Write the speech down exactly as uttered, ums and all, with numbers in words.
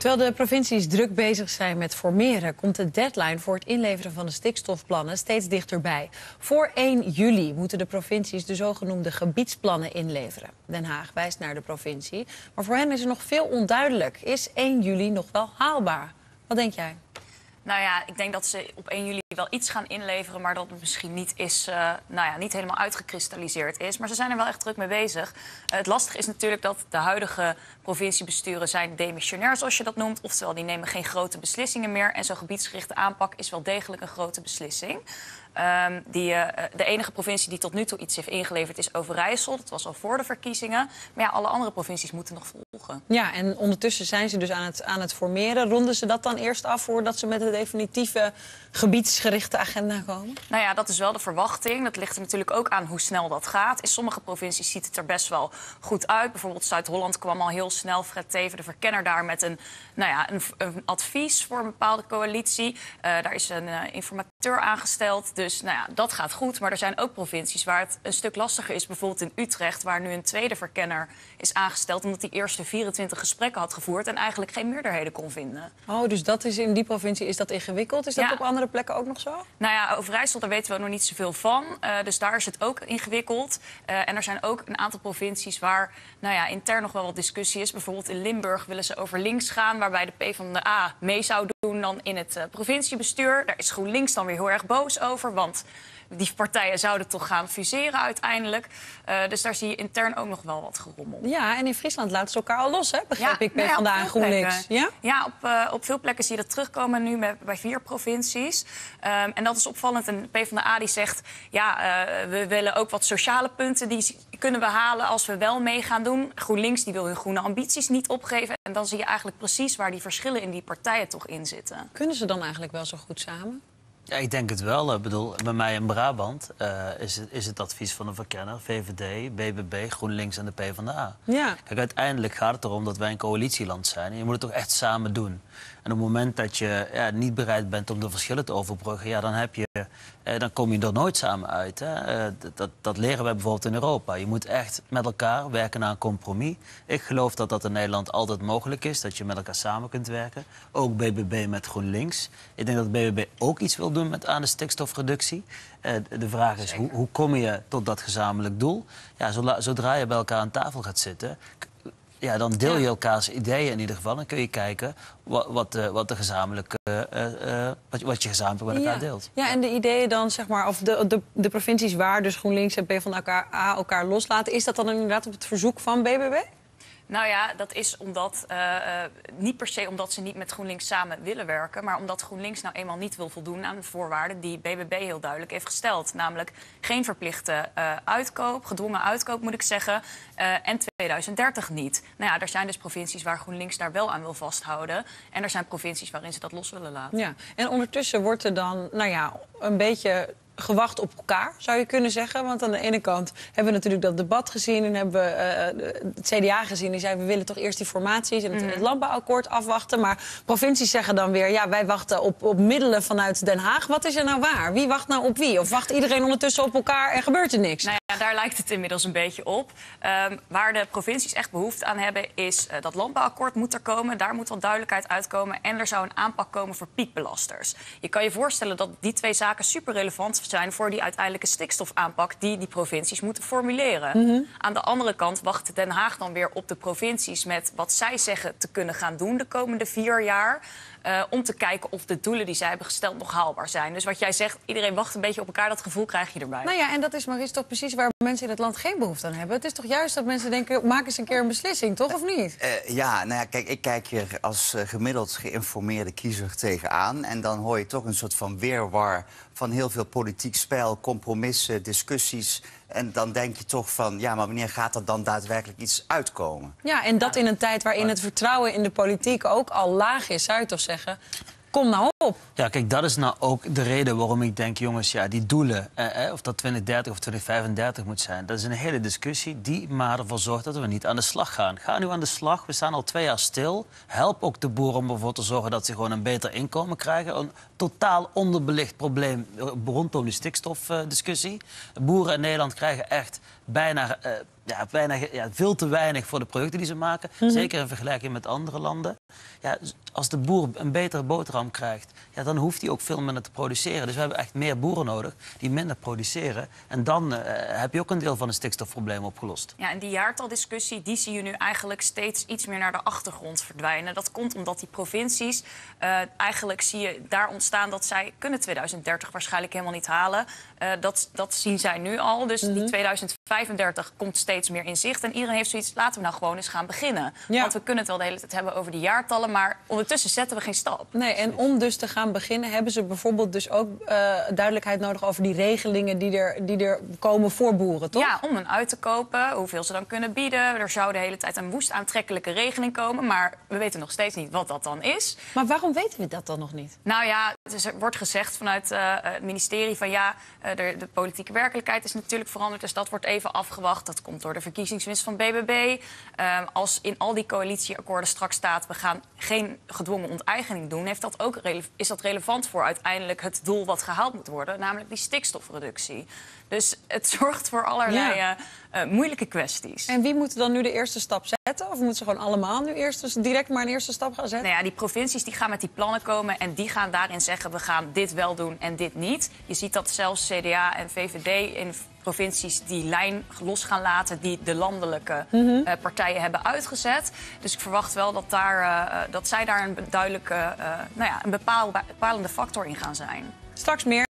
Terwijl de provincies druk bezig zijn met formeren, komt de deadline voor het inleveren van de stikstofplannen steeds dichterbij. Voor één juli moeten de provincies de zogenoemde gebiedsplannen inleveren. Den Haag wijst naar de provincie, maar voor hen is er nog veel onduidelijk. Is één juli nog wel haalbaar? Wat denk jij? Nou ja, ik denk dat ze op één juli wel iets gaan inleveren, maar dat het misschien niet, is, uh, nou ja, niet helemaal uitgekristalliseerd is. Maar ze zijn er wel echt druk mee bezig. Uh, het lastige is natuurlijk dat de huidige provinciebesturen zijn demissionair, zoals je dat noemt. Oftewel, die nemen geen grote beslissingen meer. En zo'n gebiedsgerichte aanpak is wel degelijk een grote beslissing. Um, die, uh, de enige provincie die tot nu toe iets heeft ingeleverd is Overijssel. Dat was al voor de verkiezingen. Maar ja, alle andere provincies moeten nog volgen. Ja, en ondertussen zijn ze dus aan het, aan het formeren. Ronden ze dat dan eerst af voordat ze met de definitieve gebiedsgerichte agenda komen? Nou ja, dat is wel de verwachting. Dat ligt er natuurlijk ook aan hoe snel dat gaat. In sommige provincies ziet het er best wel goed uit. Bijvoorbeeld Zuid-Holland kwam al heel snel. Fred Teven, de verkenner daar, met een, nou ja, een, een advies voor een bepaalde coalitie. Uh, daar is een uh, informateur aangesteld. Dus nou ja, dat gaat goed. Maar er zijn ook provincies waar het een stuk lastiger is. Bijvoorbeeld in Utrecht, waar nu een tweede verkenner is aangesteld, omdat die eerste vierentwintig gesprekken had gevoerd en eigenlijk geen meerderheden kon vinden. Oh, dus dat is in die provincie is dat ingewikkeld? Is dat Ja. op andere plekken ook nog zo? Nou ja, Overijssel, daar weten we nog niet zoveel van. Uh, dus daar is het ook ingewikkeld. Uh, en er zijn ook een aantal provincies waar nou ja, intern nog wel wat discussie is. Bijvoorbeeld in Limburg willen ze over links gaan, waarbij de PvdA mee zou doen dan in het uh, provinciebestuur. Daar is GroenLinks dan weer heel erg boos over, want die partijen zouden toch gaan fuseren uiteindelijk. Uh, dus daar zie je intern ook nog wel wat gerommel. Ja, en in Friesland laten ze elkaar al los, hè? Begrijp Ja, ik, nou ja, PvdA en op veel GroenLinks. plekken. Ja, ja op, uh, op veel plekken zie je dat terugkomen nu met, bij vier provincies. Um, en dat is opvallend. En de PvdA die zegt, ja, uh, we willen ook wat sociale punten, die kunnen we halen als we wel mee gaan doen. GroenLinks die wil hun groene ambities niet opgeven. En dan zie je eigenlijk precies waar die verschillen in die partijen toch in zitten. Kunnen ze dan eigenlijk wel zo goed samen? Ja, ik denk het wel. Ik bedoel, bij mij in Brabant uh, is, het, is het advies van de verkenner, V V D, B B B, GroenLinks en de PvdA. Ja. Kijk, uiteindelijk gaat het erom dat wij een coalitieland zijn. En je moet het toch echt samen doen. En op het moment dat je ja, niet bereid bent om de verschillen te overbruggen, ja, dan, heb je, eh, dan kom je er nooit samen uit. Hè. Uh, dat, dat leren wij bijvoorbeeld in Europa. Je moet echt met elkaar werken naar een compromis. Ik geloof dat dat in Nederland altijd mogelijk is, dat je met elkaar samen kunt werken. Ook B B B met GroenLinks. Ik denk dat B B B ook iets wil doen met aan de stikstofreductie. Uh, de vraag is, hoe, hoe kom je tot dat gezamenlijk doel? Ja, zodra je bij elkaar aan tafel gaat zitten, ja, dan deel je elkaars ideeën in ieder geval. Dan kun je kijken wat, wat, de, wat, de gezamenlijke, uh, uh, wat, wat je gezamenlijk met elkaar ja. Nou, deelt. Ja, en de ideeën dan, zeg maar, of de, de, de provincies waar dus GroenLinks en PvdA elkaar, elkaar loslaten, is dat dan inderdaad op het verzoek van B B B? Nou ja, dat is omdat, uh, uh, niet per se omdat ze niet met GroenLinks samen willen werken, maar omdat GroenLinks nou eenmaal niet wil voldoen aan de voorwaarden die B B B heel duidelijk heeft gesteld. Namelijk geen verplichte uh, uitkoop, gedwongen uitkoop moet ik zeggen, uh, en tweeduizend dertig niet. Nou ja, er zijn dus provincies waar GroenLinks daar wel aan wil vasthouden. En er zijn provincies waarin ze dat los willen laten. Ja, en ondertussen wordt er dan, nou ja, een beetje gewacht op elkaar, zou je kunnen zeggen. Want aan de ene kant hebben we natuurlijk dat debat gezien en hebben we uh, het C D A gezien. Die zei, we willen toch eerst die formaties en het, mm. het landbouwakkoord afwachten. Maar provincies zeggen dan weer, ja, wij wachten op, op middelen vanuit Den Haag. Wat is er nou waar? Wie wacht nou op wie? Of wacht iedereen ondertussen op elkaar en gebeurt er niks? Nou ja, daar lijkt het inmiddels een beetje op. Um, waar de provincies echt behoefte aan hebben, is uh, dat landbouwakkoord moet er komen. Daar moet wat duidelijkheid uitkomen. En er zou een aanpak komen voor piekbelasters. Je kan je voorstellen dat die twee zaken super relevant zijn voor die uiteindelijke stikstofaanpak die die provincies moeten formuleren. Mm-hmm. Aan de andere kant wacht Den Haag dan weer op de provincies met wat zij zeggen te kunnen gaan doen de komende vier jaar. Uh, om te kijken of de doelen die zij hebben gesteld nog haalbaar zijn. Dus wat jij zegt, iedereen wacht een beetje op elkaar, dat gevoel krijg je erbij. Nou ja, en dat is maar eens toch precies waar mensen in het land geen behoefte aan hebben. Het is toch juist dat mensen denken, maak eens een keer een beslissing, toch of niet? Uh, ja, nou ja, kijk, ik kijk hier als uh, gemiddeld geïnformeerde kiezer tegenaan. En dan hoor je toch een soort van weerwar van heel veel politiek spel, compromissen, discussies. En dan denk je toch van, ja, maar wanneer gaat er dan daadwerkelijk iets uitkomen? Ja, en dat in een tijd waarin het vertrouwen in de politiek ook al laag is, zou je toch zeggen? Kom nou op. Ja, kijk, dat is nou ook de reden waarom ik denk, jongens, ja, die doelen, eh, of dat twintig dertig of twintig vijfendertig moet zijn, dat is een hele discussie die maar ervoor zorgt dat we niet aan de slag gaan. Ga nu aan de slag, we staan al twee jaar stil. Help ook de boeren om ervoor te zorgen dat ze gewoon een beter inkomen krijgen. Een totaal onderbelicht probleem rondom die stikstofdiscussie. Boeren in Nederland krijgen echt bijna... Uh, ja, weinig, ja, veel te weinig voor de producten die ze maken. Mm-hmm. Zeker in vergelijking met andere landen. Ja, als de boer een betere boterham krijgt, ja, dan hoeft hij ook veel minder te produceren. Dus we hebben echt meer boeren nodig die minder produceren. En dan uh, heb je ook een deel van het stikstofprobleem opgelost. Ja, en die jaartaldiscussie, die zie je nu eigenlijk steeds iets meer naar de achtergrond verdwijnen. Dat komt omdat die provincies, uh, eigenlijk zie je daar ontstaan dat zij kunnen tweeduizend dertig waarschijnlijk helemaal niet halen. Uh, dat, dat zien zij nu al. Dus mm-hmm. die tweeduizend vijfendertig komt steeds meer in zicht. En iedereen heeft zoiets, laten we nou gewoon eens gaan beginnen. Ja. Want we kunnen het wel de hele tijd hebben over die jaartallen, maar ondertussen zetten we geen stap. Nee, en om dus te gaan beginnen hebben ze bijvoorbeeld dus ook uh, duidelijkheid nodig over die regelingen die er, die er komen voor boeren, toch? Ja, om hen uit te kopen, hoeveel ze dan kunnen bieden. Er zou de hele tijd een woest aantrekkelijke regeling komen, maar we weten nog steeds niet wat dat dan is. Maar waarom weten we dat dan nog niet? Nou ja, dus er wordt gezegd vanuit uh, het ministerie van ja, uh, de, de politieke werkelijkheid is natuurlijk veranderd, dus dat wordt even afgewacht. Dat komt door de verkiezingswinst van B B B. Uh, als in al die coalitieakkoorden straks staat, we gaan geen gedwongen onteigening doen, heeft dat ook rele- is dat relevant voor uiteindelijk het doel wat gehaald moet worden, namelijk die stikstofreductie. Dus het zorgt voor allerlei ja. uh, uh, moeilijke kwesties. En wie moet dan nu de eerste stap zetten? Of moeten ze gewoon allemaal nu eerst dus direct maar een eerste stap gaan zetten? Nou ja, die provincies die gaan met die plannen komen en die gaan daarin zeggen, we gaan dit wel doen en dit niet. Je ziet dat zelfs C D A en V V D in provincies die lijn los gaan laten die de landelijke mm-hmm. uh, partijen hebben uitgezet. Dus ik verwacht wel dat, daar, uh, dat zij daar een duidelijke, uh, nou ja, een bepaal, bepalende factor in gaan zijn. Straks meer.